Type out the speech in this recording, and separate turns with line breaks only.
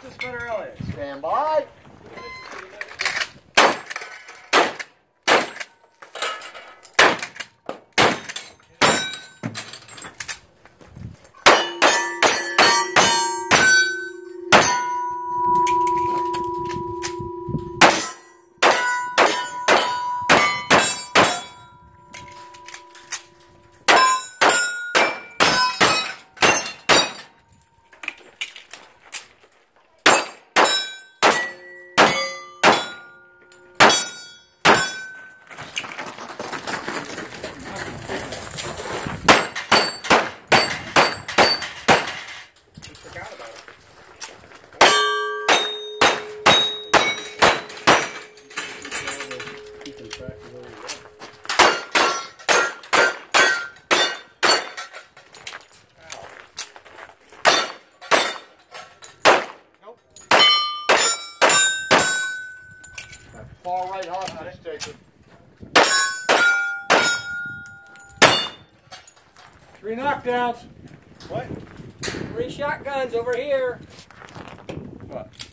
the spinner Elliott.
Stand by. Far right hostage taker.
3 knockdowns.
What?
3 shotguns over here.
What?